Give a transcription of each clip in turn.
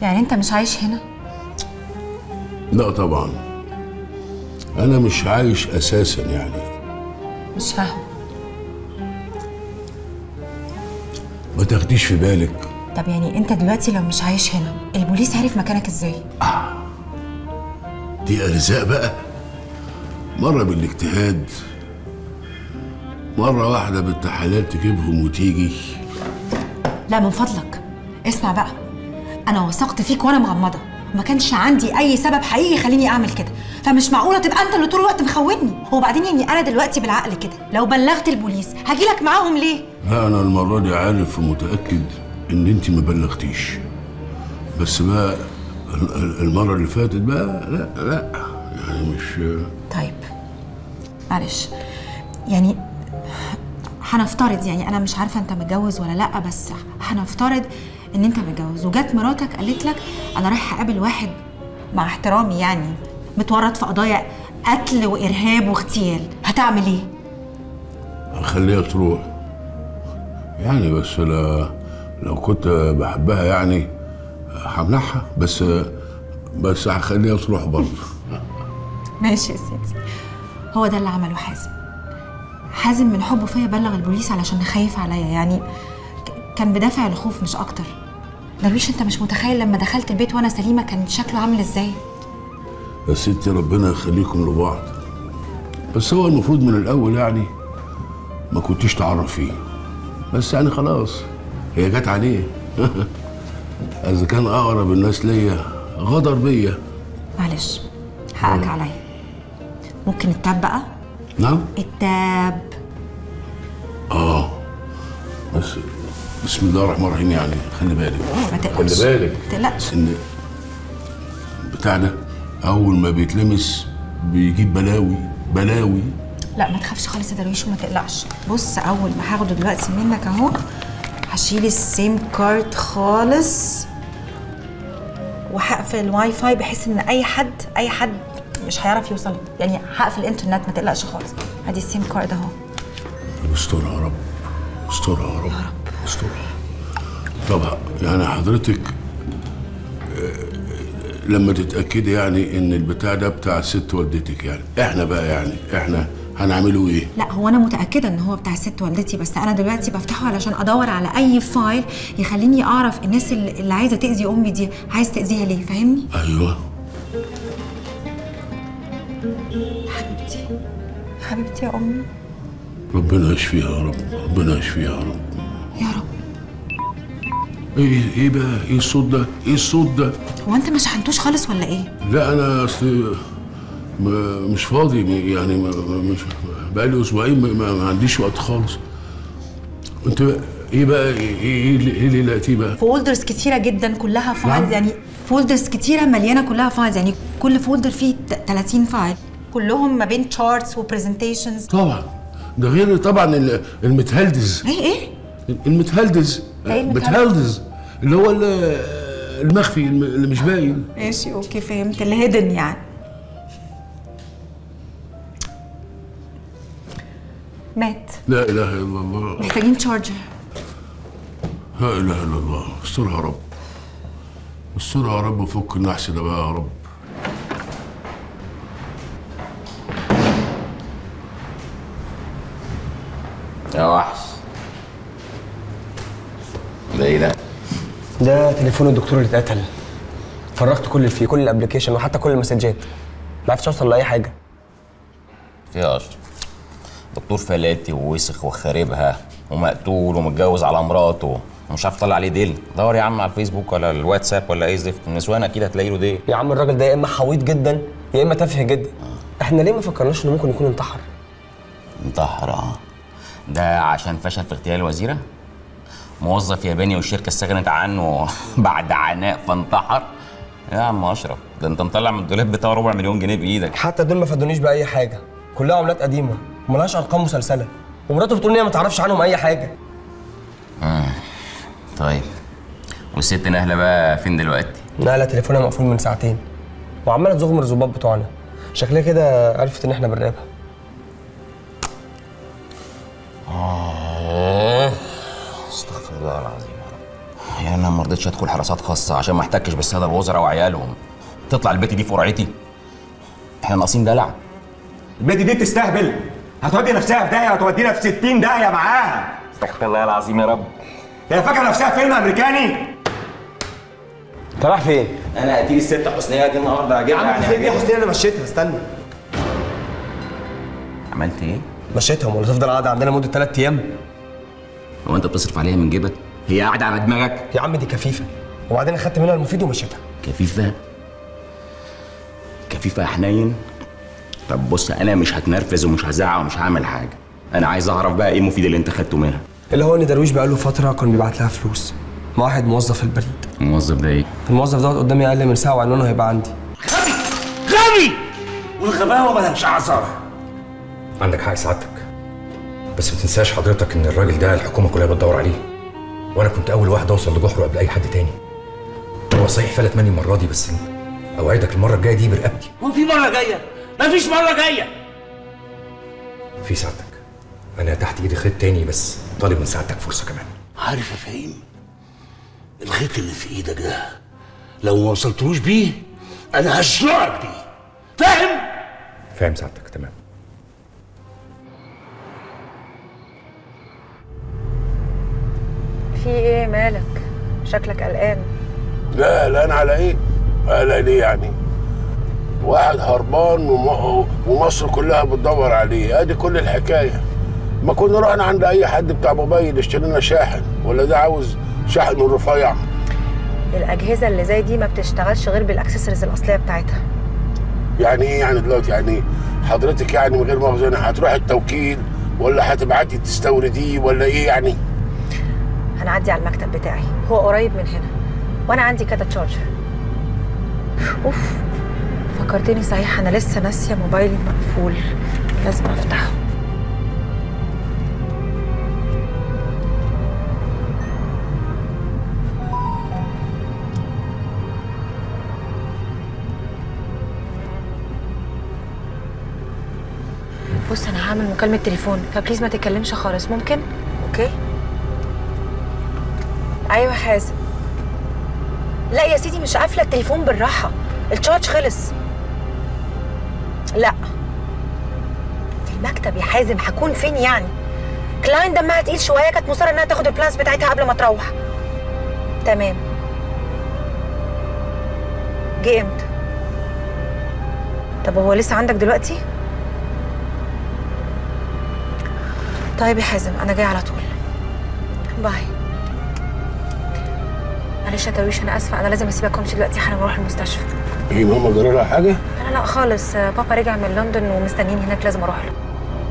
يعني انت مش عايش هنا؟ لا طبعا، انا مش عايش اساسا يعني. مش فاهمه. ما تاخديش في بالك. طب يعني انت دلوقتي لو مش عايش هنا البوليس عارف مكانك ازاي؟ دي ارزاق بقى، مره بالاجتهاد، مره واحده بنت حلال تجيبهم وتيجي. لا من فضلك اسمع بقى، انا وثقت فيك وانا مغمضه، وما كانش عندي اي سبب حقيقي يخليني اعمل كده، فمش معقوله تبقى انت اللي طول الوقت مخوني. وبعدين يعني انا دلوقتي بالعقل كده لو بلغت البوليس هجيلك معاهم ليه؟ لا انا المره دي عارف ومتاكد ان انت ما بلغتيش، بس بقى المره اللي فاتت بقى لا يعني مش. طيب معلش، يعني هنفترض، يعني انا مش عارفه انت متجوز ولا لا، بس هنفترض ان انت متجوز وجات مراتك قالت لك انا رايحه اقابل واحد، مع احترامي يعني، متورط في قضايا قتل وارهاب واغتيال، هتعمل ايه؟ هخليها تروح يعني، بس لو كنت بحبها يعني همنعها، بس هخليها تروح برضه. ماشي يا سيدي، هو ده اللي عمله حازم. حازم من حبه فيا بلغ البوليس علشان خايف عليا، يعني كان بدافع الخوف مش اكتر. درويش انت مش متخيل لما دخلت البيت وانا سليمه كان شكله عامل ازاي. يا ستي ربنا يخليكم لبعض، بس هو المفروض من الاول يعني ما كنتيش تعرف فيه، بس يعني خلاص هي جت عليه. اذا كان اقرب الناس ليا غدر بيا. معلش حقك عليا. ممكن التاب بقى؟ نعم التاب. بس بسم الله الرحمن الرحيم، يعني خلي بالك. ما تقلقش، خلي بالك ما تقلقش ان بتاع ده اول ما بيتلمس بيجيب بلاوي. لا ما تخافش خالص يا درويش وما تقلقش. بص اول ما هاخده دلوقتي منك اهو هشيل السيم كارد خالص وهقفل الواي فاي بحيث ان اي حد مش هيعرف يوصل، يعني هقفل الانترنت، ما تقلقش خالص. ادي السيم كارد اهو. استرها يا رب، استرها يا رب، استرها. طبعا يعني حضرتك لما تتاكدي يعني ان البتاع ده بتاع ست والدتك، يعني احنا بقى يعني احنا هنعمله ايه؟ لا هو انا متاكده ان هو بتاع ست والدتي، بس انا دلوقتي بفتحه علشان ادور على اي فايل يخليني اعرف الناس اللي عايزه تاذي امي دي عايز تاذيها ليه، فاهمني؟ ايوه حبيبتي، حبيبتي يا امي. ربنا يشفيها يا رب، ربنا يشفيها يا رب يا رب. ايه بقى؟ ايه الصوت ده؟ ايه الصوت ده؟ هو انت مش حنتوش خالص ولا ايه؟ لا انا اصل مش فاضي يعني، مش بقالي اسبوعين ما عنديش وقت خالص. انت ايه بقى؟ ايه اللي لقيتيه بقى؟ فولدرز كتيره جدا كلها فايلز. نعم؟ يعني فولدرز كتيره مليانه كلها فايلز، يعني كل فولدر فيه 30 فايل كلهم ما بين تشارتس وبرزنتيشنز. طبعا ده غير طبعا المتهلدز. ايه المتهلدز. متهلدز اللي هو المخفي اللي مش باين. ماشي اوكي فهمت، الهيدن يعني. مات. لا اله الا الله. محتاجين تشارجر. لا اله الا الله. استرها يا رب، استرها يا رب، وفك النحس ده بقى يا رب. يا وحش، ده ايه ده؟ ده تليفون الدكتور اللي اتقتل. فرغت كل اللي فيه، كل الابلكيشن وحتى كل المسجات، ما عرفتش اوصل لاي حاجه. فيها اشرف دكتور فلاتي ووسخ وخاربها ومقتول ومتجوز على مراته ومش عارف اطلع عليه ديل. دور يا عم على الفيسبوك ولا الواتساب ولا اي زفت، النسوان اكيد هتلاقي له ديل. يا عم الراجل ده يا اما حويط جدا يا اما تافه جدا. احنا ليه ما فكرناش انه ممكن يكون انتحر؟ انتحر؟ ده عشان فشل في اغتيال الوزيره؟ موظف ياباني والشركه استغنت عنه بعد عناء فانتحر؟ يا عم اشرف ده انت مطلع من الدولاب بتاعه 4 مليون جنيه بايدك. حتى دول ما فادونيش باي حاجه، كلها عملات قديمه وملهاش ارقام مسلسله، ومراته بتقول ان هي ما تعرفش عنهم اي حاجه. طيب والست نهله بقى فين دلوقتي؟ نهله تليفونها مقفول من ساعتين وعماله تزغم الظباط بتوعنا، شكلها كده عرفت ان احنا بنراقبها. استغفر الله العظيم يا رب. يعني انا ما رضيتش ادخل حراسات خاصه عشان ما احتكش بالساده الوزراء وعيالهم. تطلع البت دي في قرعتي؟ احنا ناقصين دلع. البت دي بتستهبل، هتودي نفسها في داهيه، هتودينا في 60 داهيه معاها. استغفر الله العظيم يا رب. هي فاكره نفسها فيلم امريكاني؟ انت رايح فين؟ انا هتيجي الست حسنيه دي النهارده يا هجيبها. عم ازاي دي حسنيه؟ انا مشيتها، استنى. عملت ايه؟ مشيتهم ولا تفضل قاعده عندنا مده 3 ايام؟ هو انت بتصرف عليها من جيبك؟ هي قاعده على دماغك؟ يا عم دي كفيفه، وبعدين اخدت منها المفيد ومشيتها. كفيفه؟ كفيفه يا حنين؟ طب بص، انا مش هتنرفز ومش هزعق ومش هعمل حاجه. انا عايز اعرف بقى ايه المفيد اللي انت خدته منها. اللي هو ان درويش بقاله فتره كان بيبعت لها فلوس مع واحد موظف في البريد. الموظف ده ايه؟ الموظف دوت قدامي اقل من ساعه وعنوانه هيبقى عندي. غبي والغباوه ملهاش اعذار. عندك حق سعادتك، بس ما تنساش حضرتك ان الراجل ده الحكومه كلها بتدور عليه، وانا كنت اول واحد اوصل لجحره قبل اي حد تاني. هو صحيح فلت مني المره دي، بس اوعدك المره الجايه دي برقبتي. هو في مره جايه؟ مفيش مره جايه. في سعادتك، انا تحت ايدي خيط تاني، بس طالب من سعادتك فرصه كمان. عارف يا فهيم، الخيط اللي في ايدك ده لو ما وصلتلوش بيه انا هشنقك بيه، فاهم؟ فاهم سعادتك، تمام. في ايه مالك؟ شكلك قلقان. لا قلقان على ايه؟ قلقان ايه يعني؟ واحد هربان ومصر كلها بتدور عليه، ادي كل الحكايه. ما كنا رحنا عند اي حد بتاع موبايل اشتري لنا شاحن، ولا ده عاوز شاحن الرفيع؟ الاجهزه اللي زي دي ما بتشتغلش غير بالاكسسوارز الاصليه بتاعتها. يعني ايه يعني دلوقتي؟ يعني حضرتك يعني من غير مؤاخذه يعني هتروح التوكيل ولا هتبعتي تستورديه ولا ايه يعني؟ هنعدي على المكتب بتاعي، هو قريب من هنا، وانا عندي كده تشارجر. اوف، فكرتني صحيح، انا لسه ناسيه موبايلي مقفول، لازم افتحه. بص انا هعمل مكالمه تليفون، فبليز ما تتكلمش خالص، ممكن؟ اوكي. ايوه حازم. لا يا سيدي مش قافله التليفون، بالراحه، التشارج خلص. لا في المكتب يا حازم. هكون فين يعني؟ كلاين دمها تقيل شويه، كانت مصره انها تاخد البلانس بتاعتها قبل ما تروح. تمام. جه امتى؟ طب هو لسه عندك دلوقتي؟ طيب يا حازم انا جاي على طول. باي. معلش يا درويش انا اسفه، انا لازم اسيبك وامشي دلوقتي حالا واروح المستشفى. ايه ماما جرى لها حاجه؟ لا خالص، بابا رجع من لندن ومستنيين هناك، لازم اروح له.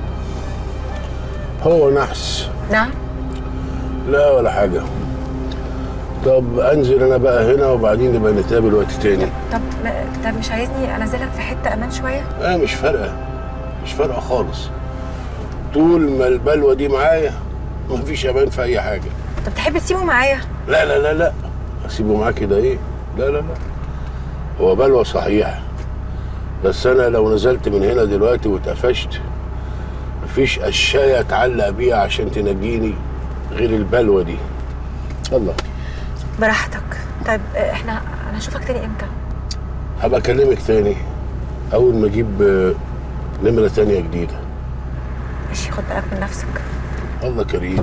هو نحس. نعم؟ لا ولا حاجه. طب انزل انا بقى هنا وبعدين نبقى نتقابل وقت تاني. طب مش عايزني انزلك في حته امان شويه؟ مش فارقه، مش فارقه خالص. طول ما البلوه دي معايا مفيش امان في اي حاجه. طب تحب تسيبه معايا؟ لا لا لا لا، اسيبه معاك كده ايه؟ لا لا لا، هو بلوه صحيح، بس انا لو نزلت من هنا دلوقتي واتقفشت مفيش قشايه اتعلق بيها عشان تنجيني غير البلوه دي. الله. براحتك. طيب انا هشوفك تاني امتى؟ هبقى اكلمك تاني اول ما اجيب نمره تانيه جديده. ماشي، خد بالك من نفسك. الله كريم.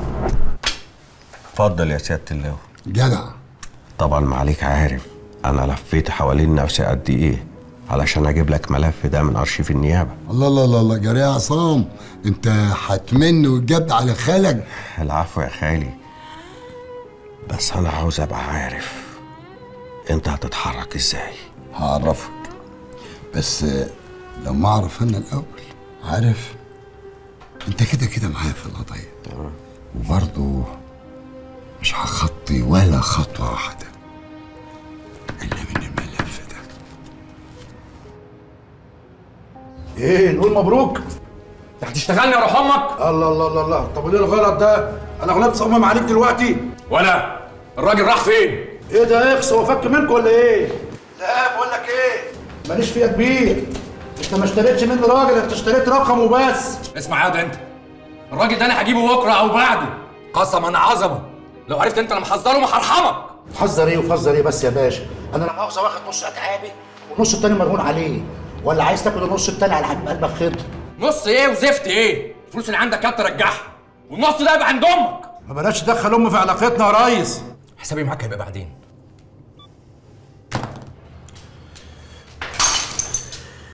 اتفضل يا سيادة اللواء. جدع. طبعا ما عليك عارف انا لفيت حوالين نفسي قد ايه علشان اجيب لك ملف ده من ارشيف النيابه. الله الله الله الله، جري يا عصام، انت هتمن وتجد على خالك. العفو يا خالي، بس انا عاوز ابقى عارف انت هتتحرك ازاي. هعرفك، بس لو ما اعرف انا الاول. عارف انت كده كده معايا في القضيه، وبرضه مش هخطي ولا خطوه واحده الا من الملف ده. ايه نقول مبروك؟ انت هتشتغلني يا روح امك؟ الله الله الله الله، طب وليه الغلط ده؟ انا غلطت صمم عليك دلوقتي؟ ولا الراجل راح فين؟ ايه ده يا اخس، هو فك منكم ولا ايه؟ لا بقول لك ايه، ماليش فيها كبير. انت ما اشتريتش مني راجل، انت اشتريت رقم وبس. اسمع يا ده انت، الراجل ده انا هجيبه بكره او بعده، قسما عظمه لو عرفت انت انا محذره ما هرحمك. تحذر ايه وفذر ايه بس يا باشا؟ انا لا مؤاخذه واخد نص اتعابي والنص التاني مرهون عليه، ولا عايز تاكل النص التاني على حبيب قلبك خضر؟ نص ايه وزفت ايه؟ الفلوس اللي عندك كانت ترجعها، والنص ده يبقى عند امك. ما بلاش تدخل امي في علاقتنا يا ريس. حسابي معاك هيبقى بعدين.